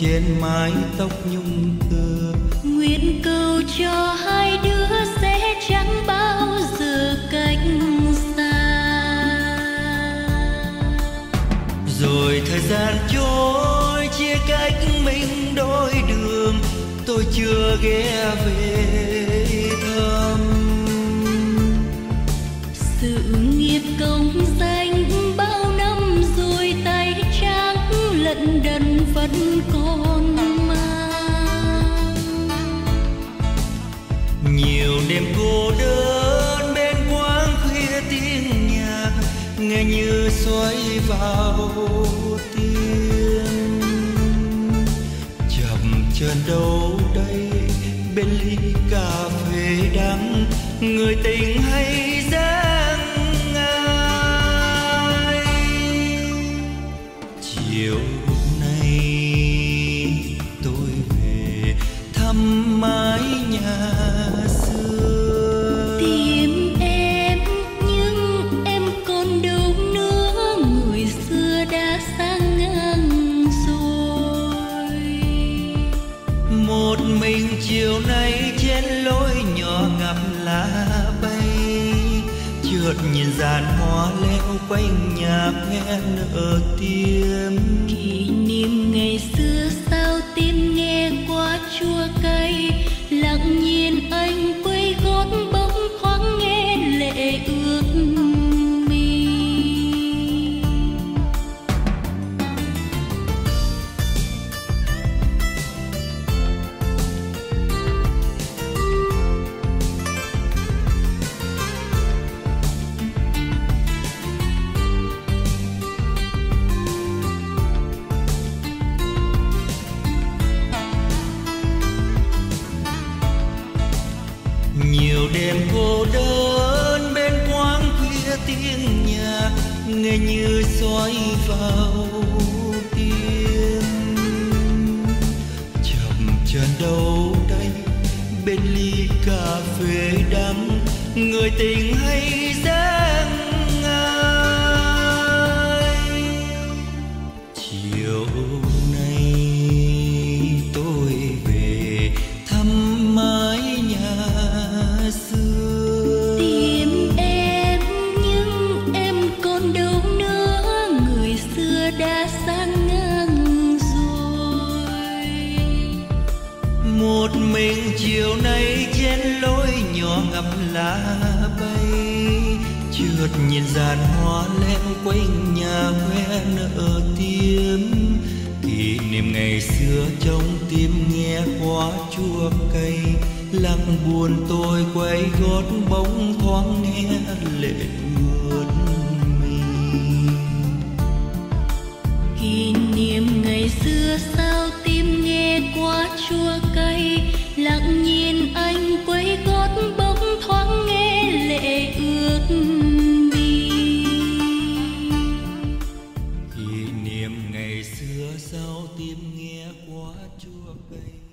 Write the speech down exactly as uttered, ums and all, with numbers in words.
trên mái tóc nhung tơ. Nguyện cầu cho hai đứa sẽ chẳng bao giờ cách xa. Rồi thời gian trôi chia cách mình đôi đường, tôi chưa ghé về thăm. Sự nghiệp công danh bao năm rồi tay trắng lận đận vẫn còn mang. Nhiều đêm cô đơn bên quán khuya tiếng nhạc nghe như xoáy vào tim. Chậm chân đâu đây bên ly cà phê đắng, người tình hay dáng ai. Chiều nay tôi về thăm mái nhà xưa. Tìm em nhưng em còn đâu nữa, người xưa đã sang ngang rồi. Một mình chiều nay trên lối nhỏ ngập lá bay, chợt nhìn dàn hoa leo quanh nhà nghe nở tiếng. Kỷ niệm ngày xưa sao tim nghe quá chua cay, lặng nhìn anh quay gót bỗng thoáng nghe lệ ướt mi. Nhiều đêm cô đơn bên quán khuya tiếng nhạc nghe như xoáy vào tim. Chậm chân đâu đây bên ly cà phê đắng, người tình hay dáng ai. Chiều nay tôi về thăm mái nhà xưa. Tìm em nhưng em còn đâu nữa, người xưa đã sang ngang rồi. Một mình chiều nay trên lối nhỏ ngập lá bay, chợt nhìn dàn hoa leo quanh nhà que nở tím. Kỷ niệm ngày xưa trong tim nghe quá chua cay, lặng buồn tôi quay gót bóng thoáng nghe lệ ướt mi. Kỷ niệm ngày xưa sao tim nghe quá chua cay, lặng nhìn anh quay gót bóng thoáng nghe lệ ướt mi. Kỷ niệm ngày xưa sao tim nghe quá chua cay.